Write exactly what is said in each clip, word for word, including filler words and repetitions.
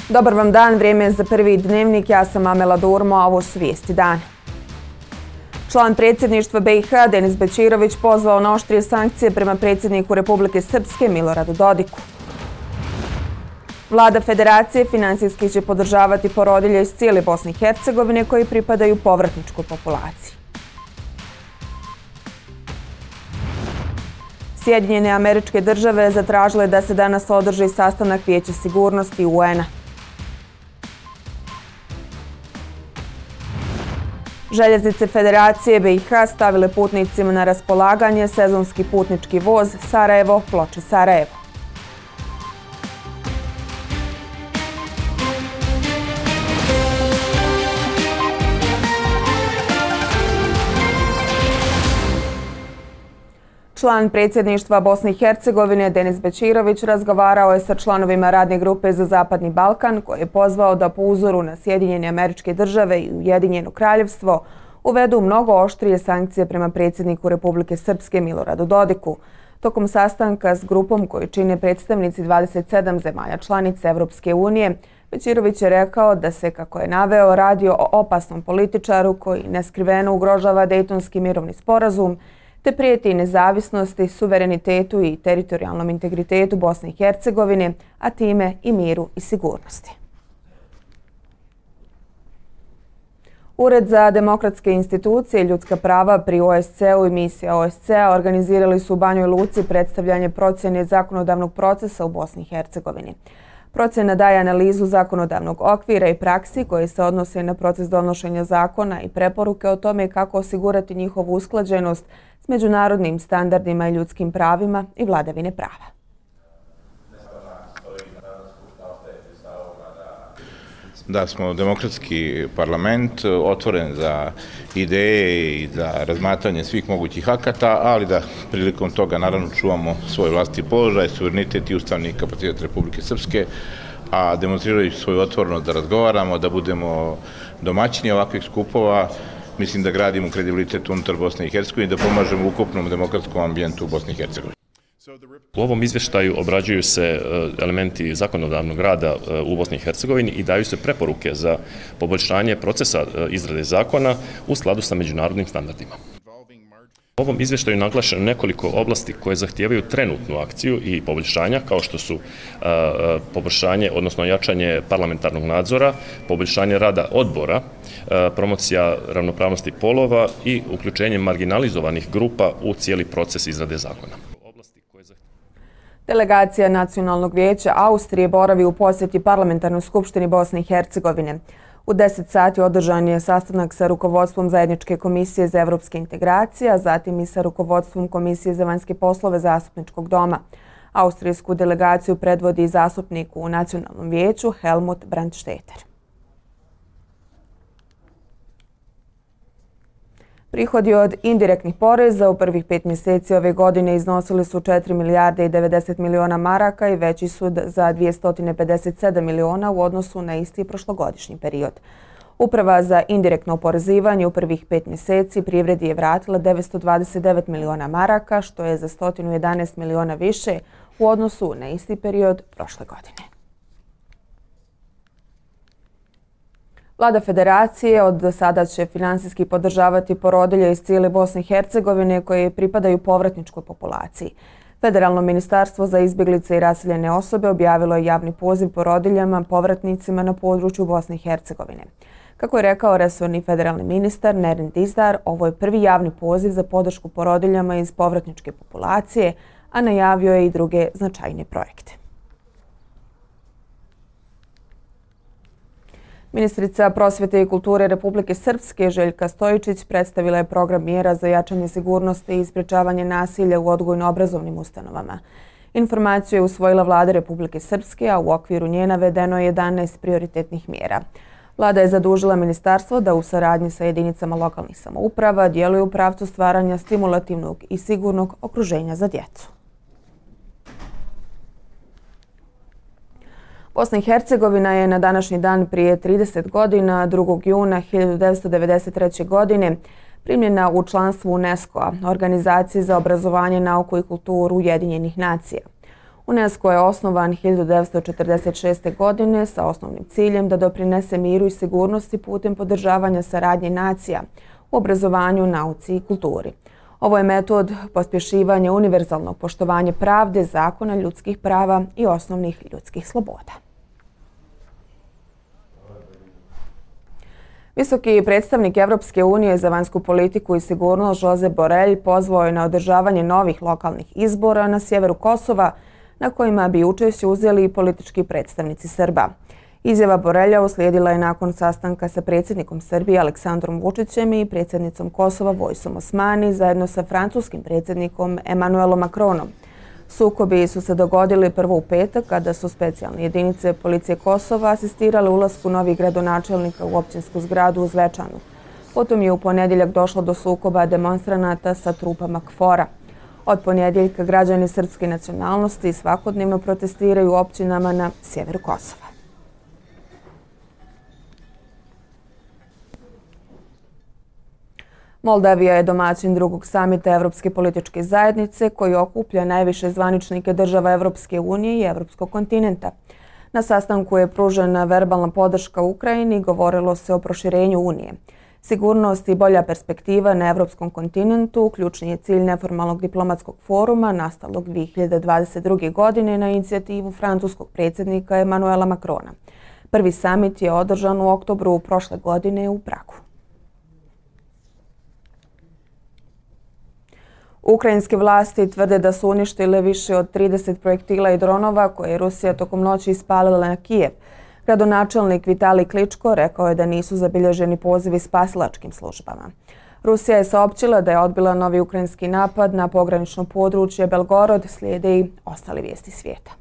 Dobar vam dan, vrijeme je za prvi dnevnik, ja sam Amela Durmo, a ovo su vijesti dana. Član predsjedništva B i H Denis Bećirović pozvao na oštrije sankcije prema predsjedniku Republike Srpske Miloradu Dodiku. Vlada Federacije finansijski će podržavati porodilje iz cijele Bosne i Hercegovine koji pripadaju povratničkoj populaciji. Sjedinjene Američke Države zatražile da se danas održi sastanak Vijeća sigurnosti U N-a. Željeznice Federacije B i H stavile putnicima na raspolaganje sezonski putnički voz Sarajevo-Ploče-Sarajevo. Član predsjedništva Bosne i Hercegovine Denis Bećirović razgovarao je sa članovima radne grupe za Zapadni Balkan koji je pozvao da po uzoru na Sjedinjene Američke Države i Ujedinjeno Kraljevstvo uvedu mnogo oštrije sankcije prema predsjedniku Republike Srpske Miloradu Dodiku. Tokom sastanka s grupom koju čine predstavnici dvadeset sedam zemalja članica Evropske unije, Bećirović je rekao da se, kako je naveo, radi o opasnom političaru koji neskriveno ugrožava Dejtonski mirovni sporazum te prijeti nezavisnosti, suverenitetu i teritorijalnom integritetu Bosne i Hercegovine, a time i miru i sigurnosti. Ured za demokratske institucije i ljudska prava pri O S C-u i misija O S C-a organizirali su u Banjoj Luci predstavljanje procjene zakonodavnog procesa u Bosni i Hercegovini. Procjena daje analizu zakonodavnog okvira i praksi koje se odnose na proces donošenja zakona i preporuke o tome kako osigurati njihovu usklađenost s međunarodnim standardima i ljudskim pravima i vladavine prava. Da smo demokratski parlament, otvoren za ideje i za razmatranje svih mogućih akata, ali da prilikom toga naravno čuvamo svoj vlastiti položaj, suverenitet i ustavni kapacitet Republike Srpske, a demonstrirajući svoju otvorenost da razgovaramo, da budemo domaćini ovakvih skupova, mislim da gradimo kredibilitet unutar Bosne i Hercegovine i da pomažemo ukupnom demokratskom ambijentu u Bosni i Hercegovini. U ovom izvještaju obrađuju se elementi zakonodavnog rada u Bosni i Hercegovini i daju se preporuke za poboljšanje procesa izrade zakona u skladu sa međunarodnim standardima. U ovom izvještaju je naglašeno nekoliko oblasti koje zahtijevaju trenutnu akciju i poboljšanja, kao što su poboljšanje, odnosno jačanje parlamentarnog nadzora, poboljšanje rada odbora, promocija ravnopravnosti polova i uključenje marginalizovanih grupa u cijeli proces izrade zakona. Delegacija Nacionalnog vijeća Austrije boravi u posjeti Parlamentarnoj skupštini Bosne i Hercegovine. U deset sati održan je sastanak sa rukovodstvom Zajedničke komisije za evropske integracije, a zatim i sa rukovodstvom Komisije za vanjske poslove Zastupničkog doma. Austrijsku delegaciju predvodi zastupnik u Nacionalnom vijeću Helmut Brandstetter. Prihodi od indirektnih poreza u prvih pet mjeseci ove godine iznosili su četiri milijarde i devedeset miliona maraka i veći su za dvjesto pedeset sedam miliona u odnosu na isti prošlogodišnji period. Uprava za indirektno oporezivanje u prvih pet mjeseci privredi je vratila devetsto dvadeset devet miliona maraka, što je za sto jedanaest miliona više u odnosu na isti period prošle godine. Vlada Federacije od sada će finansijski podržavati porodilje iz cijele Bosne i Hercegovine koje pripadaju povratničkoj populaciji. Federalno ministarstvo za izbjeglice i raseljene osobe objavilo je javni poziv porodiljama povratnicima na području Bosne i Hercegovine. Kako je rekao resorni federalni ministar Nerin Dizdar, ovo je prvi javni poziv za podršku porodiljama iz povratničke populacije, a najavio je i druge značajne projekte. Ministrica prosvjete i kulture Republike Srpske Željka Stojičić predstavila je program mjera za jačanje sigurnosti i sprječavanje nasilja u odgojno-obrazovnim ustanovama. Informaciju je usvojila Vlada Republike Srpske, a u okviru nje navedeno je jedanaest prioritetnih mjera. Vlada je zadužila ministarstvo da u saradnji sa jedinicama lokalnih samouprava djeluje u pravcu stvaranja stimulativnog i sigurnog okruženja za djecu. Bosna i Hercegovina je na današnji dan prije trideset godina, drugog juna hiljadu devetsto devedeset treće. godine, primljena u članstvo UNESCO-a, Organizacije za obrazovanje, nauku i kulturu Ujedinjenih nacija. UNESCO je osnovan hiljadu devetsto četrdeset šeste. godine sa osnovnim ciljem da doprinese miru i sigurnosti putem podržavanja saradnje nacija u obrazovanju, nauci i kulturi. Ovo je metod pospješivanja univerzalnog poštovanja pravde, zakona, ljudskih prava i osnovnih ljudskih sloboda. Visoki predstavnik Evropske unije za vanjsku politiku i sigurnost Josep Borrell pozvao je na održavanje novih lokalnih izbora na sjeveru Kosova, na kojima bi učešće uzeli i politički predstavnici Srba. Izjava Borrella uslijedila je nakon sastanka sa predsjednikom Srbije Aleksandrom Vučićem i predsjednicom Kosova Vojsom Osmani zajedno sa francuskim predsjednikom Emmanuelom Macronom. Sukobi su se dogodili prvo u petak kada su specijalne jedinice policije Kosova asistirale ulasku novih gradonačelnika u općinsku zgradu u Zvečanu. Potom je u ponedjeljak došlo do sukoba demonstranata sa trupama KFOR-a. Od ponedjeljka građani srpske nacionalnosti svakodnevno protestiraju u općinama na sjeveru Kosova. Moldavija je domaćin drugog samita Evropske političke zajednice koji okuplja najviše zvaničnike država Evropske unije i Evropskog kontinenta. Na sastanku je pružena verbalna podrška Ukrajini i govorilo se o proširenju Unije. Sigurnost i bolja perspektiva na Evropskom kontinentu ključni je cilj neformalnog diplomatskog foruma nastalog dvije hiljade dvadeset druge. godine na inicijativu francuskog predsjednika Emmanuela Macrona. Prvi samit je održan u oktobru prošle godine u Pragu. Ukrajinske vlasti tvrde da su uništile više od trideset projektila i dronova koje je Rusija tokom noći ispalila na Kijev. Gradonačelnik Vitalij Kličko rekao je da nisu zabilježeni pozivi spasilačkim službama. Rusija je saopćila da je odbila novi ukrajinski napad na pogranično područje Belgorod, slijede i ostale vijesti svijeta.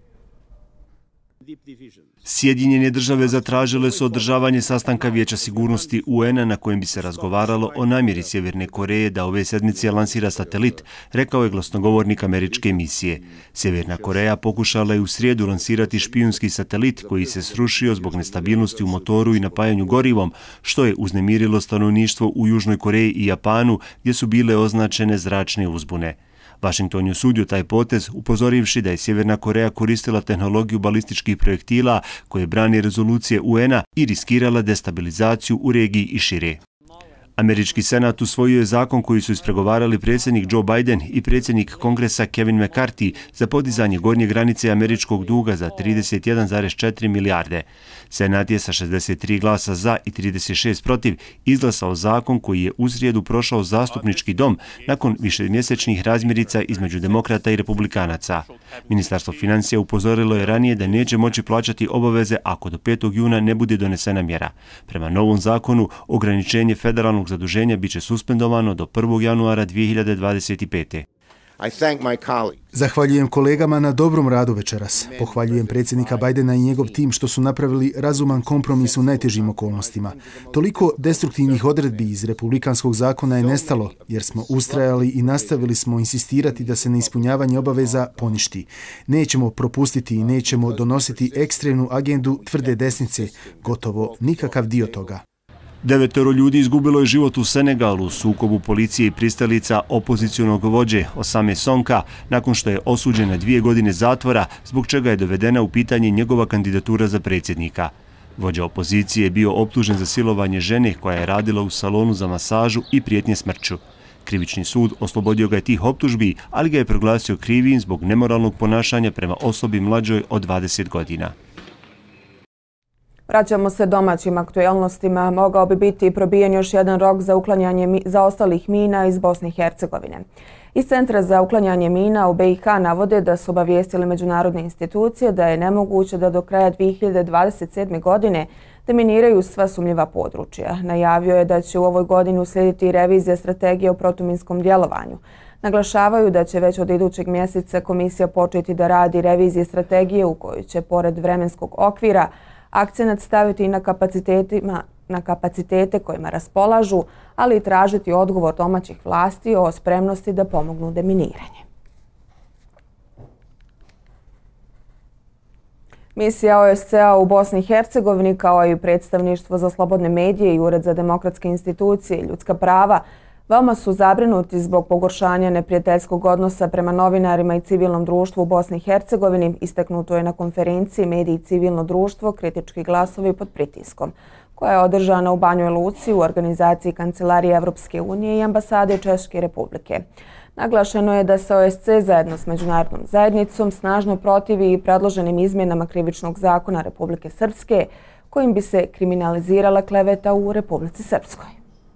Sjedinjene države zatražile su održavanje sastanka Vijeća sigurnosti U N-a na kojem bi se razgovaralo o namjeri Sjeverne Koreje da ove sedmice lansira satelit, rekao je glasnogovornik američke misije. Sjeverna Koreja pokušala je u srijedu lansirati špijunski satelit koji se srušio zbog nestabilnosti u motoru i napajanju gorivom, što je uznemirilo stanovništvo u Južnoj Koreji i Japanu gdje su bile označene zračne uzbune. Washington je osudio taj potez, upozorivši da je Sjeverna Koreja koristila tehnologiju balističkih projektila koje brani rezolucije U N-a i riskirala destabilizaciju u regiji i šire. Američki senat usvojio je zakon koji su ispregovarali predsjednik Joe Biden i predsjednik Kongresa Kevin McCarthy za podizanje gornje granice američkog duga za trideset jedan zarez četiri milijarde. Senat je sa šezdeset tri glasa za i trideset šest protiv izglasao zakon koji je u srijedu prošao zastupnički dom nakon višemjesečnih razmirica između demokrata i republikanaca. Ministarstvo financija upozorilo je ranije da neće moći plaćati obaveze ako do petog juna ne bude donesena mjera. Prema novom zakonu, ograničenje federalnog zaduženja biće suspendovano do prvog januara dvije hiljade dvadeset pete. Zahvaljujem kolegama na dobrom radu večeras. Pohvaljujem predsjednika Bidena i njegov tim što su napravili razuman kompromis u najtežim okolnostima. Toliko destruktivnih odredbi iz republikanskog zakona je nestalo, jer smo ustrajali i nastavili smo insistirati da se neispunjavanje obaveza poništi. Nećemo propustiti i nećemo donositi ekstremnu agendu tvrde desnice, gotovo nikakav dio toga. Devetero ljudi izgubilo je život u Senegalu u sukobu policije i pristalica opozicionog vođe Osame Sonka nakon što je osuđen na dvije godine zatvora, zbog čega je dovedena u pitanje njegova kandidatura za predsjednika. Vođa opozicije je bio optužen za silovanje žene koja je radila u salonu za masažu i prijetnje smrću. Krivični sud oslobodio ga je tih optužbi, ali ga je proglasio krivim zbog nemoralnog ponašanja prema osobi mlađoj od dvadeset godina. Vraćamo se domaćim aktualnostima. Mogao bi biti probijen još jedan rok za uklanjanje zaostalih mina iz Bosne i Hercegovine. Iz Centra za uklanjanje mina u B i H navode da su obavijestili međunarodne institucije da je nemoguće da do kraja dvije hiljade dvadeset sedme. godine deminiraju sva sumnjiva područja. Najavio je da će u ovoj godini uslijediti revizija strategije o protuminskom djelovanju. Naglašavaju da će već od idućeg mjeseca komisija početi da radi revizije strategije u kojoj će, pored vremenskog okvira, akcenat staviti na kapacitetima, na kapacitete kojima raspolažu, ali i tražiti odgovor domaćih vlasti o spremnosti da pomognu deminiranje. Misija O S C-a u Bosni i Hercegovini kao i predstavništvo za slobodne medije i Ured za demokratske institucije i ljudska prava Veoma su zabrinuti zbog pogoršanja neprijateljskog odnosa prema novinarima i civilnom društvu u Bosni i Hercegovini, istaknuto je na konferenciji Mediji i civilno društvo kritički glasovi pod pritiskom, koja je održana u Banjoj Luci u organizaciji Kancelarije Evropske unije i ambasade Češke Republike. Naglašeno je da se O S C zajedno s međunarodnom zajednicom snažno protivi i predloženim izmjenama krivičnog zakona Republike Srpske, kojim bi se kriminalizirala kleveta u Republici Srpskoj.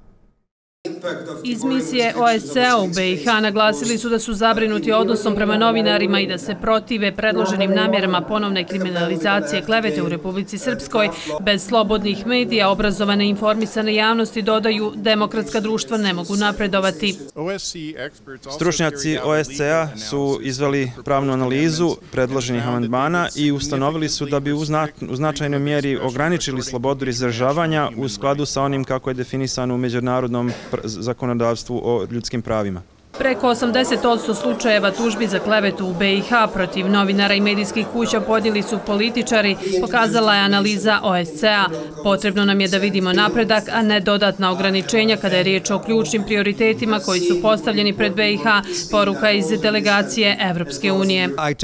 Iz misije O S C-a u B i H naglasili su da su zabrinuti odnosom prema novinarima i da se protive predloženim namjerama ponovne kriminalizacije klevete u Republici Srpskoj. Bez slobodnih medija, obrazovane i informisane javnosti, dodaju, demokratska društva ne mogu napredovati. Stručnjaci O S C-a su izveli pravnu analizu predloženih amandmana i ustanovili su da bi u značajnoj mjeri ograničili slobodu izražavanja u skladu sa onim kako je definisano u međunarodnom zakonodavstvu o ljudskim pravima. Preko osamdeset posto slučajeva tužbi za klevetu u B i H protiv novinara i medijskih kuća podnijeli su političari, pokazala je analiza O S C-a. Potrebno nam je da vidimo napredak, a ne dodatna ograničenja kada je riječ o ključnim prioritetima koji su postavljeni pred B i H, poruka iz delegacije Evropske unije.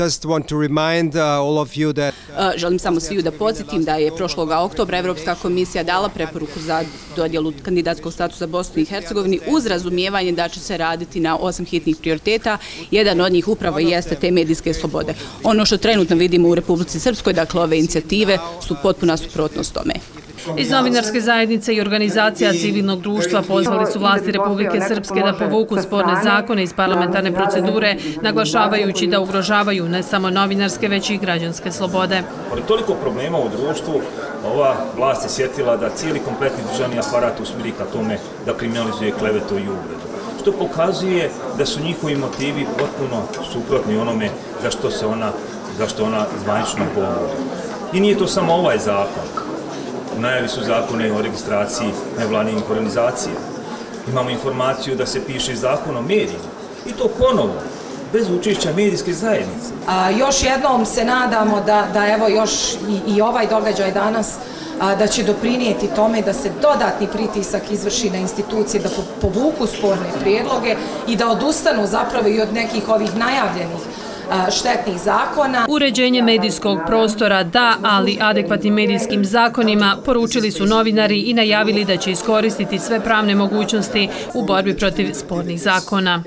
Želim samo sviju da podsjetim da je prošloga oktobra Evropska komisija dala preporuku za dodjelu kandidatskog statusa Bosni i Hercegovini uz razumijevanje da će se raditi na osam hitnih prioriteta. Jedan od njih upravo jeste te medijske slobode. Ono što trenutno vidimo u Republici Srpskoj, dakle ove inicijative, su potpuna suprotnost tome. Iz novinarske zajednice i organizacija civilnog društva pozvali su vlasti Republike Srpske da povuku sporne zakone iz parlamentarne procedure, naglašavajući da ugrožavaju ne samo novinarske, već i građanske slobode. Pored toliko problema u društvu, ova vlast je sjetila da cijeli kompletni državni aparat usmjeri ka tome da kriminalizuje klevetu i uvredu. Što pokazuje da su njihovi motivi potpuno suprotni onome za što se ona, za što ona zvanično govori. I nije to samo ovaj zakon. U najavi su zakone o registraciji nevladinih organizacija. Imamo informaciju da se piše zakon o medijima. I to ponovo, bez učešća medijske zajednice. A, još jednom se nadamo da, da evo još i, i ovaj događaj danas da će doprinijeti tome da se dodatni pritisak izvrši na institucije da povuku sporne prijedloge i da odustanu zapravo i od nekih ovih najavljenih štetnih zakona. Uređenje medijskog prostora da, ali adekvatnim medijskim zakonima, poručili su novinari i najavili da će iskoristiti sve pravne mogućnosti u borbi protiv spornih zakona.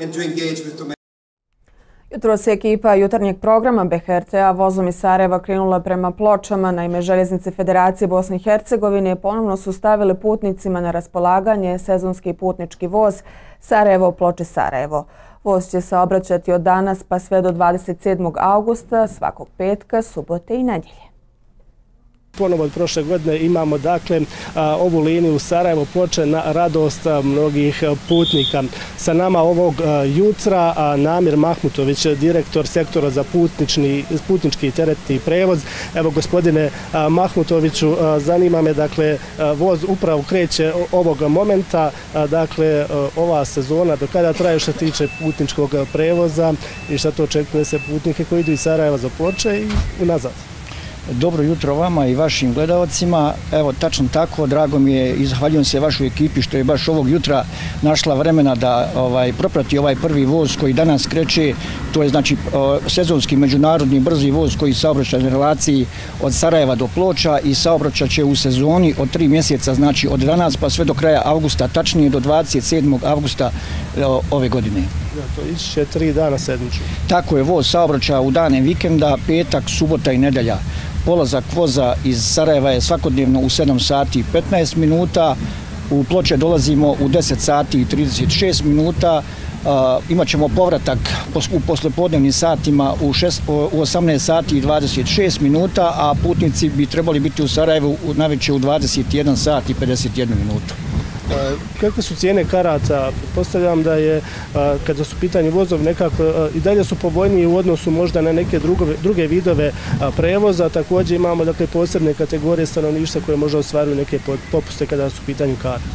Jutros je ekipa jutarnjeg programa B H R T-a vozom iz Sarajeva krenula prema Pločama. Naime, željeznice Federacije Bosne i Hercegovine ponovno su stavile putnicima na raspolaganje sezonski putnički voz Sarajevo-Ploče-Sarajevo. Voz će se obraćati od danas pa sve do dvadeset sedmog augusta, svakog petka, subote i nedjelje. Ponovo od prošle godine imamo dakle ovu liniju Sarajevo-Ploče na radost mnogih putnika. Sa nama ovog jutra Namir Mahmutović, direktor sektora za putnički i teretni prevoz. Evo, gospodine Mahmutoviću, zanima me, dakle, voz upravo kreće ovog momenta, dakle, ova sezona do kada traje što tiče putničkog prevoza i što to očekuje se putnike koji idu iz Sarajeva za Ploče i nazad. Dobro jutro vama i vašim gledalcima. Evo, tačno tako, drago mi je i zahvaljujem se vašoj ekipi što je baš ovog jutra našla vremena da ovaj, proprati ovaj prvi voz koji danas kreće. To je znači sezonski međunarodni brzi voz koji saobraća na relaciji od Sarajeva do Ploča i saobraćat će u sezoni od tri mjeseca, znači od danas pa sve do kraja avgusta, tačnije do dvadeset sedmog avgusta ove godine. To ići će tri dana sedmično. Tako je, voz saobraća u dane vikenda, petak, subota i nedelja. Polazak voza iz Sarajeva je svakodnevno u sedam sati i petnaest minuta, u Ploče dolazimo u deset sati i trideset šest minuta, imat ćemo povratak u poslepodnevnim satima u osamnaest sati i dvadeset šest minuta, a putnici bi trebali biti u Sarajevu navečer u dvadeset jedan sat i pedeset jednu minutu. Kakve su cijene karata? Postavljam da je, kada su pitanje vozovi, nekako i dalje su povoljniji u odnosu možda na neke druge vidove prevoza. Također imamo, dakle, posebne kategorije stanovništva koje možda ostvaruju neke popuste kada su pitanju karte.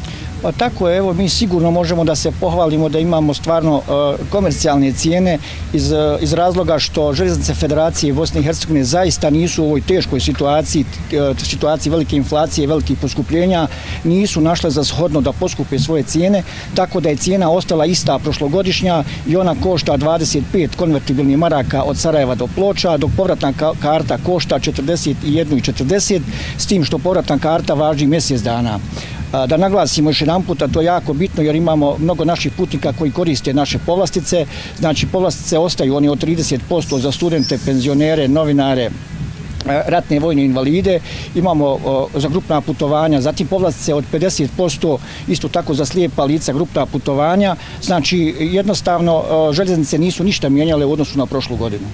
Pa tako je, evo mi sigurno možemo da se pohvalimo da imamo stvarno komercijalne cijene iz, iz razloga što Željeznice Federacije Bosne i Hercegovine zaista nisu u ovoj teškoj situaciji, situaciji velike inflacije, velikih poskupljenja, nisu našle za shodno da poskupe svoje cijene, tako da je cijena ostala ista prošlogodišnja i ona košta dvadeset pet konvertibilnih maraka od Sarajeva do Ploča, dok povratna karta košta četrdeset jedan četrdeset, s tim što povratna karta važi mjesec dana. Da naglasimo još jedan puta, to je jako bitno jer imamo mnogo naših putnika koji koriste naše povlastice, znači povlastice ostaju oni od trideset posto za studente, penzionere, novinare, ratne vojne invalide, imamo za grupna putovanja, zatim povlastice od pedeset posto isto tako za slijepa lica grupna putovanja, znači jednostavno željeznice nisu ništa mijenjale u odnosu na prošlu godinu.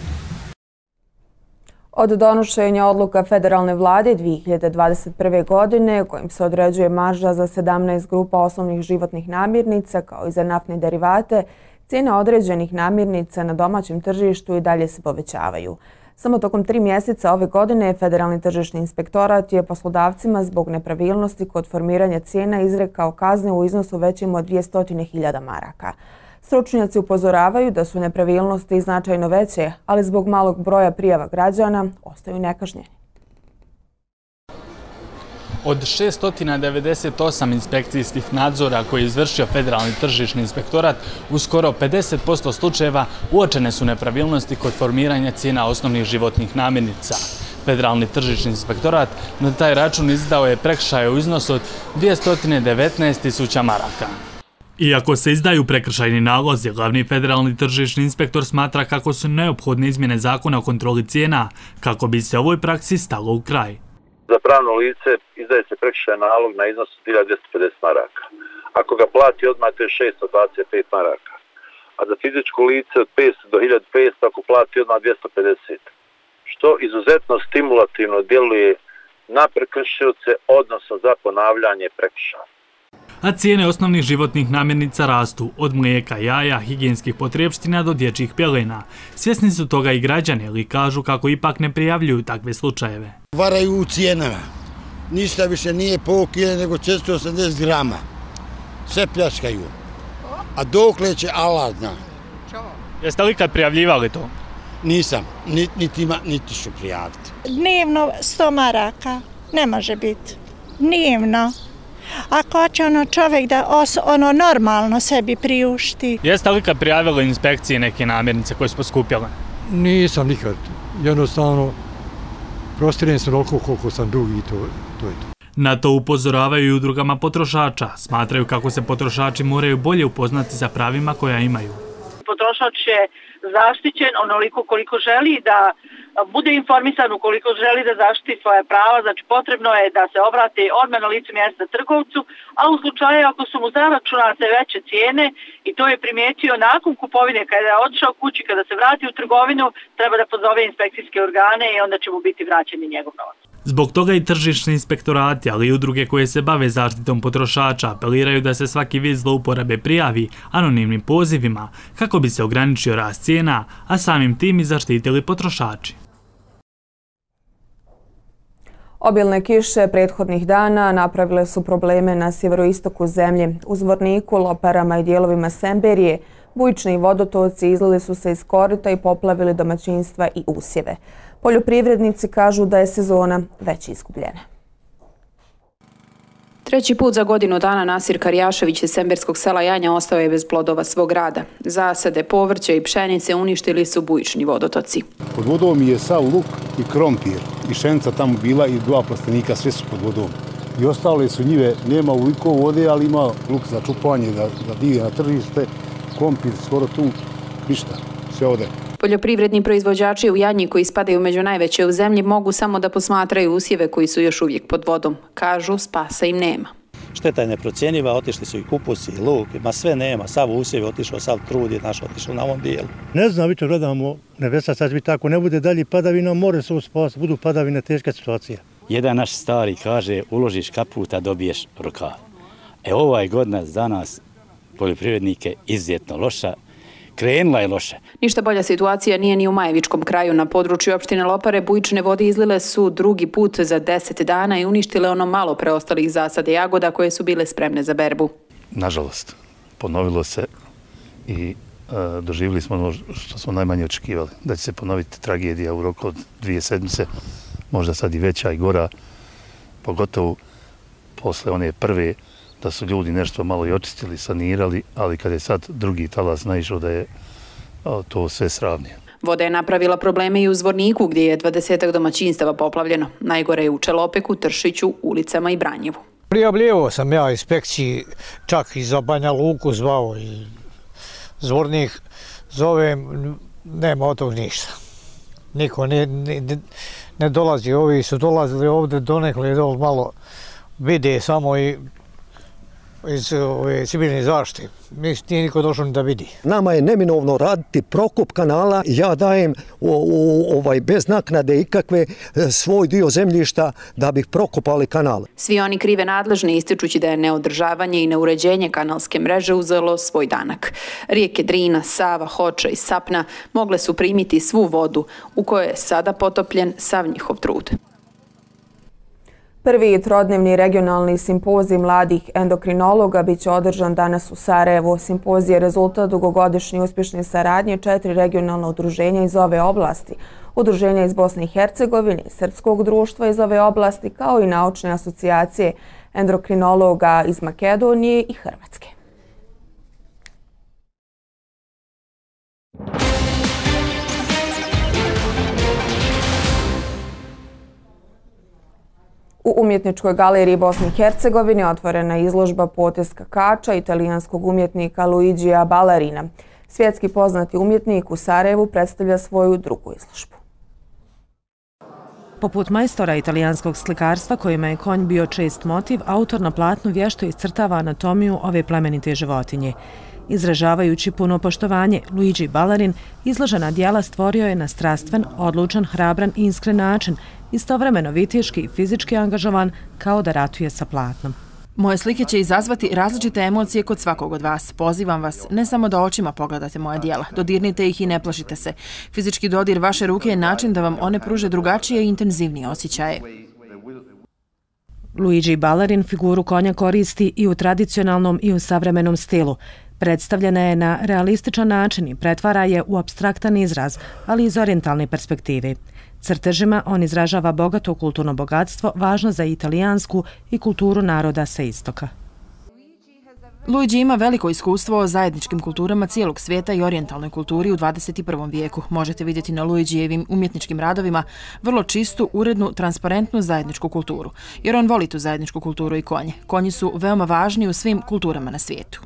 Od donošenja odluka federalne vlade dvije hiljade dvadeset prve. godine, kojim se određuje marža za sedamnaest grupa osnovnih životnih namirnica, kao i za naftne derivate, cijene određenih namirnica na domaćem tržištu i dalje se povećavaju. Samo tokom tri mjeseca ove godine Federalni tržišni inspektorat je poslodavcima zbog nepravilnosti kod formiranja cijena izrekao kazne u iznosu većim od dvjesto hiljada maraka. Stručnjaci upozoravaju da su nepravilnosti značajno veće, ali zbog malog broja prijava građana ostaju nekažnjeni. Od šesto devedeset osam inspekcijskih nadzora koje je izvršio Federalni tržišni inspektorat, u skoro pedeset posto slučajeva uočene su nepravilnosti kod formiranja cijena osnovnih životnih namirnica. Federalni tržišni inspektorat na taj račun izdao je prekršaje u iznosu od dvjesto devetnaest tisuća maraka. Iako se izdaju prekršajni nalozi, glavni federalni tržišni inspektor smatra kako su neophodne izmjene zakona o kontroli cijena kako bi se ovoj praksi stalo u kraj. Za pravno lice izdaje se prekršajni nalog na iznos od hiljadu dvjesto pedeset maraka. Ako ga plati odmah, to je šesto dvadeset pet maraka. A za fizičko lice od petsto do hiljadu petsto ako plati odmah dvjesto pedeset. Što izuzetno stimulativno djeluje na prekršioce, odnosno za ponavljanje prekršaja. A cijene osnovnih životnih namirnica rastu, od mlijeka, jaja, higijenskih potrebština do dječjih pelena. Svjesni su toga i građani, ali kažu kako ipak ne prijavljuju takve slučajeve. Varaju u cijenama. Ništa više nije pol kile nego četiristo osamdeset grama. Sve pljačkaju. A dokle će Allah zna. Jeste li kad prijavljivali to? Nisam, niti, niti ću prijaviti. Dnevno sto maraka, ne može biti. Dnevno. Ako će ono čovjek da os, ono normalno sebi priušti. Jeste li kad prijavili inspekcije neke namirnice koje su poskupjele? Nisam nikad. Jednostavno, prostiren sam oliko koliko sam dugi i to, to je to. Na to upozoravaju i udrugama potrošača. Smatraju kako se potrošači moraju bolje upoznati sa pravima koja imaju. Potrošač je zaštićen onoliko koliko želi da bude informisan ukoliko želi da zaštiti svoje prava, znači potrebno je da se obrati odmah na licu mjesta trgovcu, a u slučaju ako su mu zaračunate veće cijene i to je primijetio nakon kupovine kada je odšao kući, kada se vrati u trgovinu, treba da pozove inspekcijske organe i onda će mu biti vraćeni njegov novac. Zbog toga i tržišni inspektorati, ali i udruge koje se bave zaštitom potrošača apeliraju da se svaki vid zlouporabe prijavi anonimnim pozivima kako bi se ograničio rast cijena, a samim tim i zaštitili potrošači. Obilne kiše prethodnih dana napravile su probleme na sjeveroistoku zemlje. U Zvorniku, Loparama i dijelovima Semberije bujični vodotoci izlili su se iz korita i poplavili domaćinstva i usjeve. Poljoprivrednici kažu da je sezona već izgubljena. Treći put za godinu dana Nasir Karjašević iz semberskog sela Janja ostao je bez plodova svog rada. Zasade, povrće i pšenice uništili su bujični vodotoci. Pod vodom je sav luk i krompir i šenica tamo bila i dva plastenika, sve su pod vodom. I ostale su njive, nema uliko vode, ali ima luk za čupanje, da, da dive na tržište, krompir skoro tu, ništa, sve ode. Poljoprivredni proizvođači u Janji koji spadaju među najveće u zemlji mogu samo da posmatraju usjeve koji su još uvijek pod vodom. Kažu, spasa im nema. Šteta je neprocjenjiva, otišli su i kupusi, i luk, ma sve nema, sav usjev je otišao, sav trud je naš otišao na ovom dijelu. Ne znam, vi to gledamo, nebesa sad biti tako, ne bude dalje padavina, more se uspasti, budu padavine, teška situacija. Jedan naš stari kaže, uložiš kaputa, dobiješ rukav. E ovaj godina za nas, poljoprivrednike, izuzetno loša. krenula je loše. Ništa bolja situacija nije ni u Majevičkom kraju. Na području opštine Lopare bujične vode izlile su drugi put za deset dana i uništile ono malo preostalih zasade jagoda koje su bile spremne za berbu. Nažalost, ponovilo se i e, doživjeli smo ono što smo najmanje očekivali. Da će se ponoviti tragedija u roku od dvije sedmice, možda sad i veća i gora, pogotovo posle one prve, da su ljudi nešto malo i očistili, sanirali, ali kad je sad drugi talas naišao da je to sve sravnije. Voda je napravila probleme i u Zvorniku, gdje je dvadesetak domaćinstava poplavljeno. Najgore je u Čelopeku, Tršiću, Ulicama i Branjevu. Prijavljivao sam ja inspekciji, čak i za Banja Luku zvao i Zvornik zovem, nema od tog ništa. Niko ne, ne, ne dolazi, ovi su dolazili ovdje donekle dol malo vide samo i iz ove civilne zaštite. Nije niko došao ni da vidi. Nama je neminovno raditi prokop kanala. Ja dajem o, o, ovaj, bez naknade ikakve svoj dio zemljišta da bih prokopali kanal. Svi oni krive nadležni ističući da je neodržavanje i neuređenje kanalske mreže uzelo svoj danak. Rijeke Drina, Sava, Hoča i Sapna mogle su primiti svu vodu u kojoj je sada potopljen sav njihov trud. Prvi trodnevni regionalni simpozij mladih endokrinologa biće održan danas u Sarajevu. Simpozij je rezultat dugogodišnje uspješne saradnje četiri regionalna udruženja iz ove oblasti. Udruženja iz Bosne i Hercegovine, Srpskog društva iz ove oblasti, kao i naučne asocijacije endokrinologa iz Makedonije i Hrvatske. U Umjetničkoj galeriji Bosne i Hercegovine otvorena je izložba Potez Kača italijanskog umjetnika Luigija Ballerina. Svjetski poznati umjetnik u Sarajevu predstavlja svoju drugu izložbu. Poput majstora italijanskog slikarstva kojima je konj bio čest motiv, autor na platnu vješto iscrtava anatomiju ove plemenite životinje. Izražavajući puno poštovanje, Luigi Ballerin izložena djela stvorio je na strastven, odlučan, hrabran i iskren način, istovremeno viteški i fizički angažovan kao da ratuje sa platnom. Moje slike će izazvati različite emocije kod svakog od vas. Pozivam vas ne samo da očima pogledate moja djela, dodirnite ih i ne plašite se. Fizički dodir vaše ruke je način da vam one pruže drugačije i intenzivnije osjećaje. Luigi Ballerin figuru konja koristi i u tradicionalnom i u savremenom stilu. Predstavljena je na realističan način i pretvara je u apstraktan izraz, ali iz orijentalne perspektive. Crtežima on izražava bogato kulturno bogatstvo važno za italijansku i kulturu naroda sa istoka. Luigi ima veliko iskustvo o zajedničkim kulturama cijelog svijeta i orijentalnoj kulturi u dvadeset i prvom vijeku. Možete vidjeti na Luigijevim umjetničkim radovima vrlo čistu, urednu, transparentnu zajedničku kulturu. Jer on voli tu zajedničku kulturu i konje. Konji su veoma važni u svim kulturama na svijetu.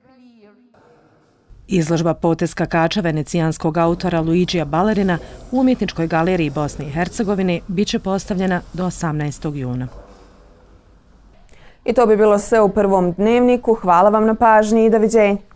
Izložba Potez Kača venecijanskog autora Luigija Ballerina u Umjetničkoj galeriji Bosne i Hercegovine biće postavljena do osamnaestog juna. I to bi bilo sve u prvom dnevniku. Hvala vam na pažnji i doviđenja.